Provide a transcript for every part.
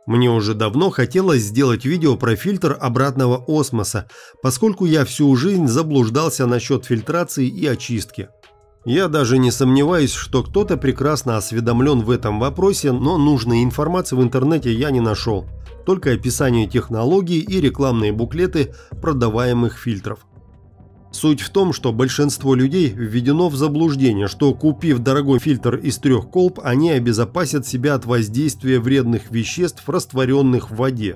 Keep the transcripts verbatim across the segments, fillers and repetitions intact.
Мне уже давно хотелось сделать видео про фильтр обратного осмоса, поскольку я всю жизнь заблуждался насчет фильтрации и очистки. Я даже не сомневаюсь, что кто-то прекрасно осведомлен в этом вопросе, но нужной информации в интернете я не нашел. Только описание технологий и рекламные буклеты продаваемых фильтров. Суть в том, что большинство людей введено в заблуждение, что купив дорогой фильтр из трех колб, они обезопасят себя от воздействия вредных веществ, растворенных в воде.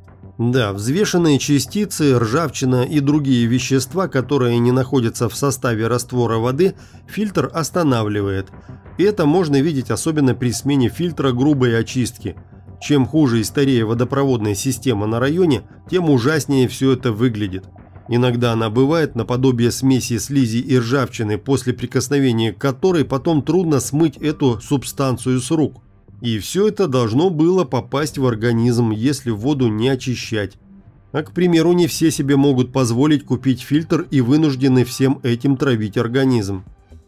Да, взвешенные частицы, ржавчина и другие вещества, которые не находятся в составе раствора воды, фильтр останавливает. И это можно видеть особенно при смене фильтра грубой очистки. Чем хуже и старее водопроводная система на районе, тем ужаснее все это выглядит. Иногда она бывает наподобие смеси слизи и ржавчины, после прикосновения к которой потом трудно смыть эту субстанцию с рук. И все это должно было попасть в организм, если воду не очищать. А, к примеру, не все себе могут позволить купить фильтр и вынуждены всем этим травить организм.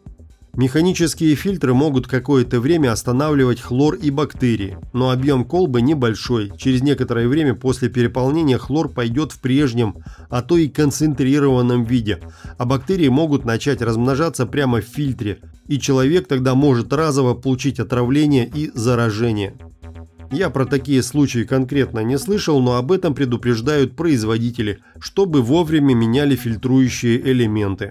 Механические фильтры могут какое-то время останавливать хлор и бактерии, но объем колбы небольшой. Через некоторое время после переполнения хлор пойдет в прежнем, а то и концентрированном виде, а бактерии могут начать размножаться прямо в фильтре, и человек тогда может разово получить отравление и заражение. Я про такие случаи конкретно не слышал, но об этом предупреждают производители, чтобы вовремя меняли фильтрующие элементы.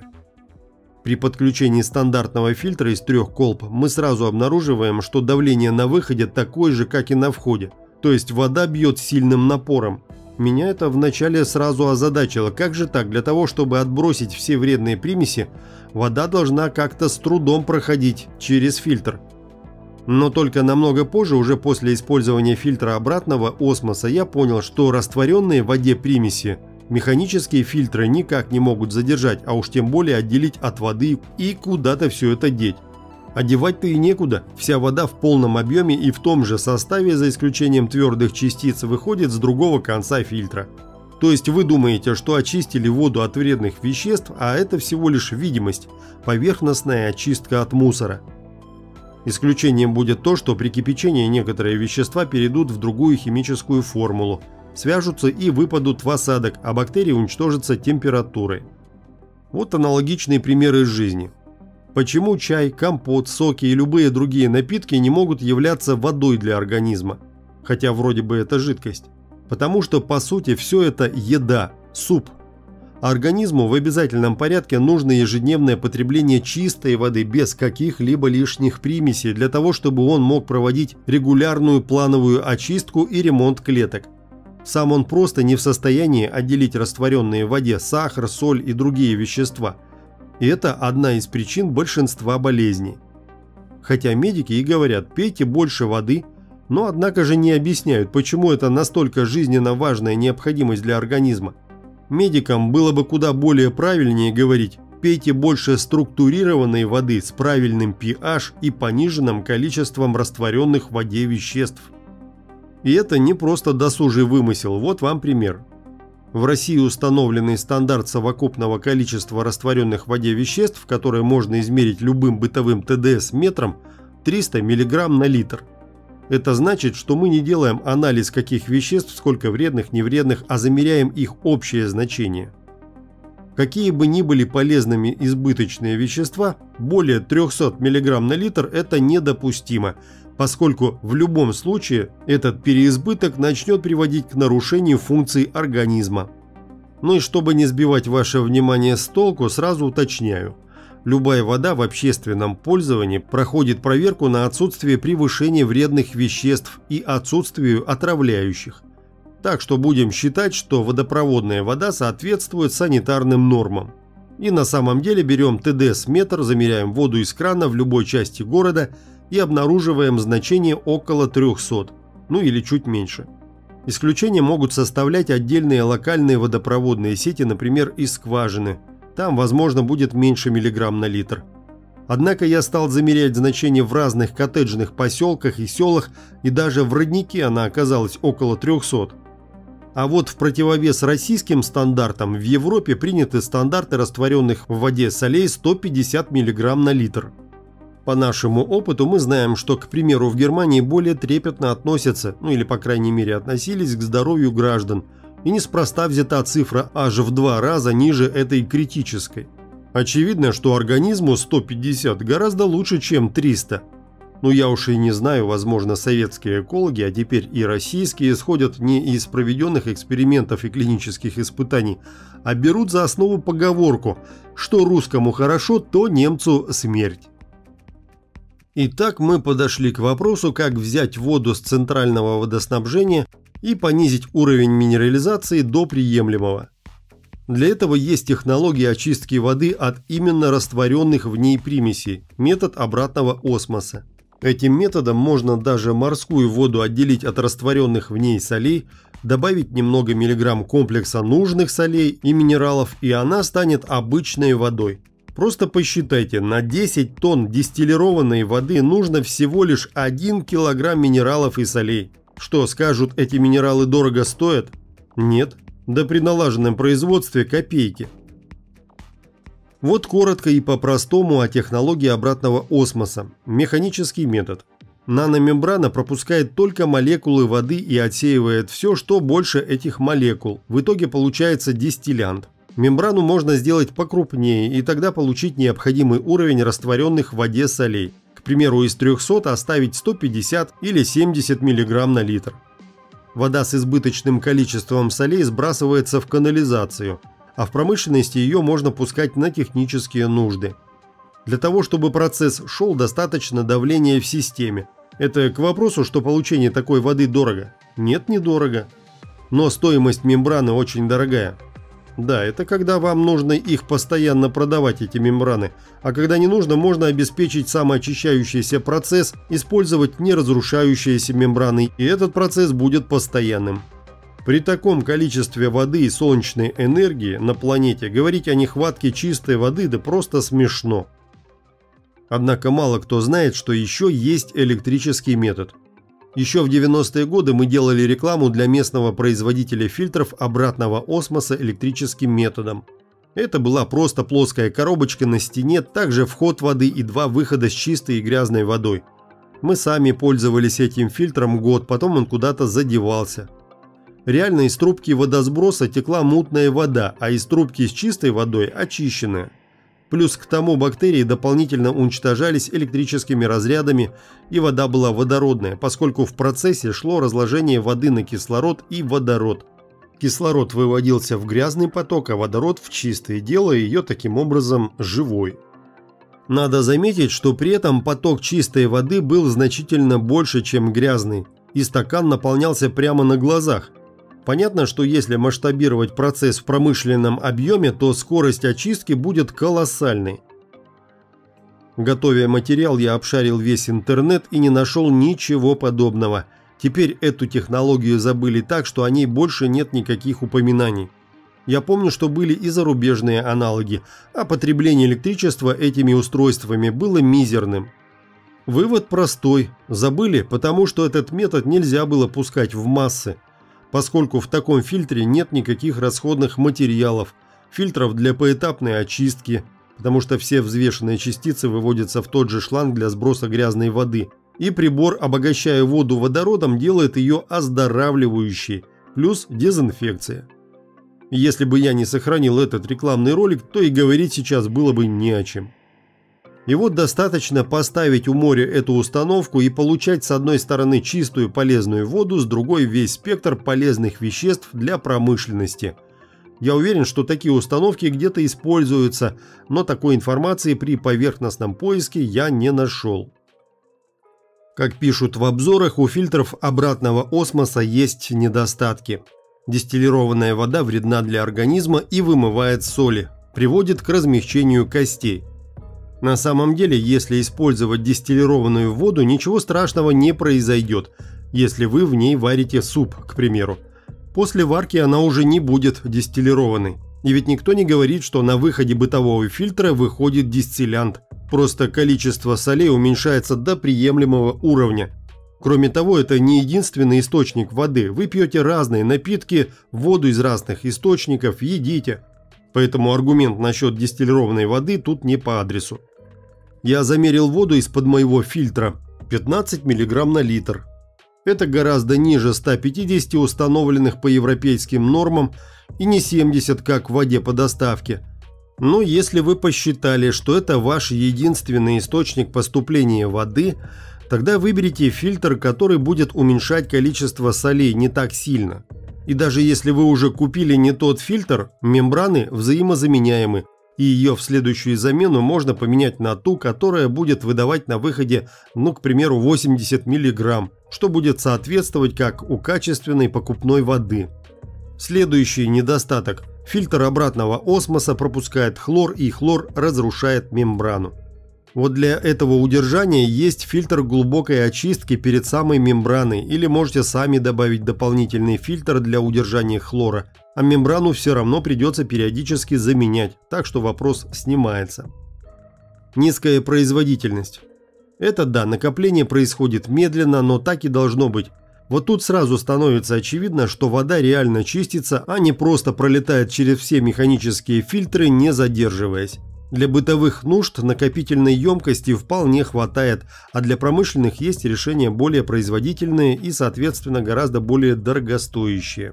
При подключении стандартного фильтра из трех колб мы сразу обнаруживаем, что давление на выходе такое же, как и на входе, то есть вода бьет сильным напором. Меня это вначале сразу озадачило. Как же так? Для того, чтобы отбросить все вредные примеси, вода должна как-то с трудом проходить через фильтр. Но только намного позже, уже после использования фильтра обратного осмоса, я понял, что растворенные в воде примеси механические фильтры никак не могут задержать, а уж тем более отделить от воды и куда-то все это деть. А девать-то и некуда, вся вода в полном объеме и в том же составе, за исключением твердых частиц, выходит с другого конца фильтра. То есть вы думаете, что очистили воду от вредных веществ, а это всего лишь видимость, поверхностная очистка от мусора. Исключением будет то, что при кипячении некоторые вещества перейдут в другую химическую формулу, свяжутся и выпадут в осадок, а бактерии уничтожатся температурой. Вот аналогичные примеры из жизни. Почему чай, компот, соки и любые другие напитки не могут являться водой для организма? Хотя вроде бы это жидкость. Потому что по сути все это еда, суп. А организму в обязательном порядке нужно ежедневное потребление чистой воды без каких-либо лишних примесей для того, чтобы он мог проводить регулярную плановую очистку и ремонт клеток. Сам он просто не в состоянии отделить растворенные в воде сахар, соль и другие вещества. И это одна из причин большинства болезней. Хотя медики и говорят, пейте больше воды, но однако же не объясняют, почему это настолько жизненно важная необходимость для организма. Медикам было бы куда более правильнее говорить, пейте больше структурированной воды с правильным pH и пониженным количеством растворенных в воде веществ. И это не просто досужий вымысел, вот вам пример. В России установленный стандарт совокупного количества растворенных в воде веществ, которое можно измерить любым бытовым тэ дэ эс метром, триста миллиграмм на литр. Это значит, что мы не делаем анализ каких веществ, сколько вредных, невредных, а замеряем их общее значение. Какие бы ни были полезными избыточные вещества, более трёхсот миллиграмм на литр – это недопустимо, поскольку в любом случае этот переизбыток начнет приводить к нарушению функций организма. Ну и чтобы не сбивать ваше внимание с толку, сразу уточняю. Любая вода в общественном пользовании проходит проверку на отсутствие превышения вредных веществ и отсутствию отравляющих. Так что будем считать, что водопроводная вода соответствует санитарным нормам. И на самом деле берем тэ дэ эс-метр, замеряем воду из крана в любой части города и обнаруживаем значение около трёхсот, ну или чуть меньше. Исключения могут составлять отдельные локальные водопроводные сети, например, из скважины. Там, возможно, будет меньше миллиграмм на литр. Однако я стал замерять значения в разных коттеджных поселках и селах, и даже в роднике она оказалась около трёхсот. А вот в противовес российским стандартам в Европе приняты стандарты растворенных в воде солей сто пятьдесят миллиграмм на литр. По нашему опыту мы знаем, что, к примеру, в Германии более трепетно относятся, ну или по крайней мере относились к здоровью граждан, и неспроста взята цифра аж в два раза ниже этой критической. Очевидно, что организму сто пятьдесят гораздо лучше, чем триста. Ну я уж и не знаю, возможно, советские экологи, а теперь и российские, исходят не из проведенных экспериментов и клинических испытаний, а берут за основу поговорку «что русскому хорошо, то немцу смерть». Итак, мы подошли к вопросу, как взять воду с центрального водоснабжения и понизить уровень минерализации до приемлемого. Для этого есть технология очистки воды от именно растворенных в ней примесей, метод обратного осмоса. Этим методом можно даже морскую воду отделить от растворенных в ней солей, добавить немного миллиграмм комплекса нужных солей и минералов, и она станет обычной водой. Просто посчитайте, на десять тонн дистиллированной воды нужно всего лишь один килограмм минералов и солей. Что, скажут, эти минералы дорого стоят? Нет, да при налаженном производстве копейки. Вот коротко и по-простому о технологии обратного осмоса. Механический метод. Наномембрана пропускает только молекулы воды и отсеивает все, что больше этих молекул. В итоге получается дистиллянт. Мембрану можно сделать покрупнее и тогда получить необходимый уровень растворенных в воде солей. К примеру, из трёхсот оставить сто пятьдесят или семьдесят миллиграмм на литр. Вода с избыточным количеством солей сбрасывается в канализацию, а в промышленности ее можно пускать на технические нужды. Для того, чтобы процесс шел, достаточно давления в системе. Это к вопросу, что получение такой воды дорого. Нет, недорого. Но стоимость мембраны очень дорогая. Да, это когда вам нужно их постоянно продавать, эти мембраны, а когда не нужно, можно обеспечить самоочищающийся процесс, использовать неразрушающиеся мембраны, и этот процесс будет постоянным. При таком количестве воды и солнечной энергии на планете говорить о нехватке чистой воды да просто смешно. Однако мало кто знает, что еще есть электрический метод. Еще в девяностые годы мы делали рекламу для местного производителя фильтров обратного осмоса электрическим методом. Это была просто плоская коробочка на стене, также вход воды и два выхода с чистой и грязной водой. Мы сами пользовались этим фильтром год, потом он куда-то задевался. Реально из трубки водосброса текла мутная вода, а из трубки с чистой водой очищенная. Плюс к тому бактерии дополнительно уничтожались электрическими разрядами, и вода была водородная, поскольку в процессе шло разложение воды на кислород и водород. Кислород выводился в грязный поток, а водород в чистый, делая ее таким образом живой. Надо заметить, что при этом поток чистой воды был значительно больше, чем грязный, и стакан наполнялся прямо на глазах. Понятно, что если масштабировать процесс в промышленном объеме, то скорость очистки будет колоссальной. Готовя материал, я обшарил весь интернет и не нашел ничего подобного. Теперь эту технологию забыли так, что о ней больше нет никаких упоминаний. Я помню, что были и зарубежные аналоги, а потребление электричества этими устройствами было мизерным. Вывод простой. Забыли, потому что этот метод нельзя было пускать в массы, поскольку в таком фильтре нет никаких расходных материалов, фильтров для поэтапной очистки, потому что все взвешенные частицы выводятся в тот же шланг для сброса грязной воды, и прибор, обогащая воду водородом, делает ее оздоравливающей, плюс дезинфекция. Если бы я не сохранил этот рекламный ролик, то и говорить сейчас было бы не о чем. И вот достаточно поставить у моря эту установку и получать с одной стороны чистую полезную воду, с другой весь спектр полезных веществ для промышленности. Я уверен, что такие установки где-то используются, но такой информации при поверхностном поиске я не нашел. Как пишут в обзорах, у фильтров обратного осмоса есть недостатки. Дистиллированная вода вредна для организма и вымывает соли, приводит к размягчению костей. На самом деле, если использовать дистиллированную воду, ничего страшного не произойдет, если вы в ней варите суп, к примеру. После варки она уже не будет дистиллированной. И ведь никто не говорит, что на выходе бытового фильтра выходит дистиллянт. Просто количество солей уменьшается до приемлемого уровня. Кроме того, это не единственный источник воды. Вы пьете разные напитки, воду из разных источников, едите. Поэтому аргумент насчет дистиллированной воды тут не по адресу. Я замерил воду из-под моего фильтра – пятнадцать миллиграмм на литр. Это гораздо ниже ста пятидесяти установленных по европейским нормам и не семьдесят, как в воде по доставке. Но если вы посчитали, что это ваш единственный источник поступления воды, тогда выберите фильтр, который будет уменьшать количество солей не так сильно. И даже если вы уже купили не тот фильтр, мембраны взаимозаменяемы, и ее в следующую замену можно поменять на ту, которая будет выдавать на выходе, ну, к примеру, восемьдесят миллиграмм, что будет соответствовать как у качественной покупной воды. Следующий недостаток. Фильтр обратного осмоса пропускает хлор, и хлор разрушает мембрану. Вот для этого удержания есть фильтр глубокой очистки перед самой мембраной, или можете сами добавить дополнительный фильтр для удержания хлора, а мембрану все равно придется периодически заменять, так что вопрос снимается. Низкая производительность. Это да, накопление происходит медленно, но так и должно быть. Вот тут сразу становится очевидно, что вода реально чистится, а не просто пролетает через все механические фильтры, не задерживаясь. Для бытовых нужд накопительной емкости вполне хватает, а для промышленных есть решения более производительные и, соответственно, гораздо более дорогостоящие.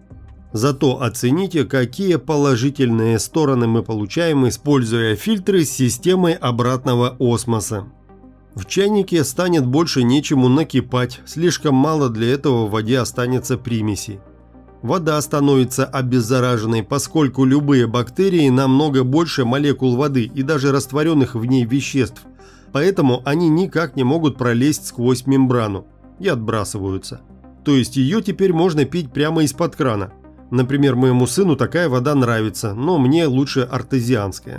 Зато оцените, какие положительные стороны мы получаем, используя фильтры с системой обратного осмоса. В чайнике станет больше нечему накипать, слишком мало для этого в воде останется примесей. Вода становится обеззараженной, поскольку любые бактерии намного больше молекул воды и даже растворенных в ней веществ, поэтому они никак не могут пролезть сквозь мембрану и отбрасываются. То есть ее теперь можно пить прямо из-под крана. Например, моему сыну такая вода нравится, но мне лучше артезианская.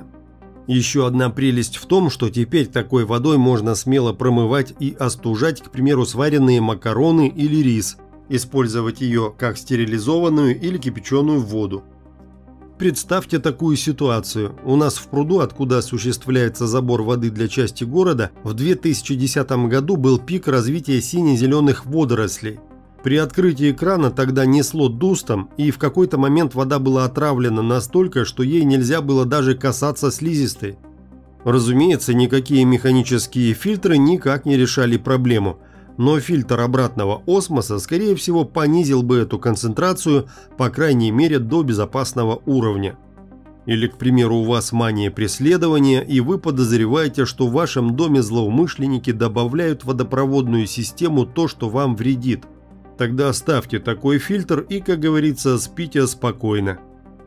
Еще одна прелесть в том, что теперь такой водой можно смело промывать и остужать, к примеру, сваренные макароны или рис, использовать ее как стерилизованную или кипяченую воду. Представьте такую ситуацию. У нас в пруду, откуда осуществляется забор воды для части города, в две тысячи десятом году был пик развития сине-зеленых водорослей. При открытии крана тогда несло дустом, и в какой-то момент вода была отравлена настолько, что ей нельзя было даже касаться слизистой. Разумеется, никакие механические фильтры никак не решали проблему, но фильтр обратного осмоса, скорее всего, понизил бы эту концентрацию, по крайней мере, до безопасного уровня. Или, к примеру, у вас мания преследования, и вы подозреваете, что в вашем доме злоумышленники добавляют в водопроводную систему то, что вам вредит. Тогда ставьте такой фильтр и, как говорится, спите спокойно.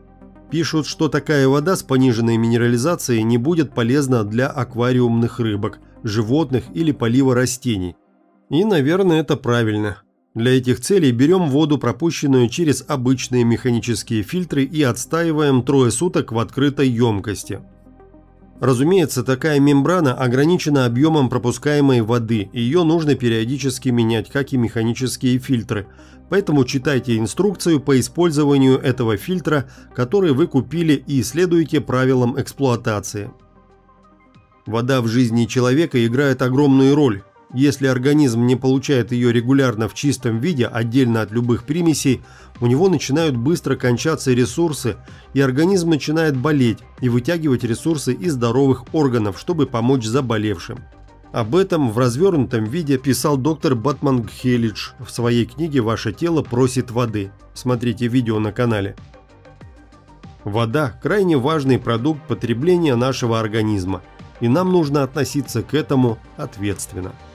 Пишут, что такая вода с пониженной минерализацией не будет полезна для аквариумных рыбок, животных или полива растений. И, наверное, это правильно. Для этих целей берем воду, пропущенную через обычные механические фильтры, и отстаиваем трое суток в открытой емкости. Разумеется, такая мембрана ограничена объемом пропускаемой воды, и ее нужно периодически менять, как и механические фильтры. Поэтому читайте инструкцию по использованию этого фильтра, который вы купили, и следуйте правилам эксплуатации. Вода в жизни человека играет огромную роль. Если организм не получает ее регулярно в чистом виде, отдельно от любых примесей, у него начинают быстро кончаться ресурсы, и организм начинает болеть и вытягивать ресурсы из здоровых органов, чтобы помочь заболевшим. Об этом в развернутом виде писал доктор Батмангхелидж в своей книге «Ваше тело просит воды». Смотрите видео на канале. Вода – крайне важный продукт потребления нашего организма, и нам нужно относиться к этому ответственно.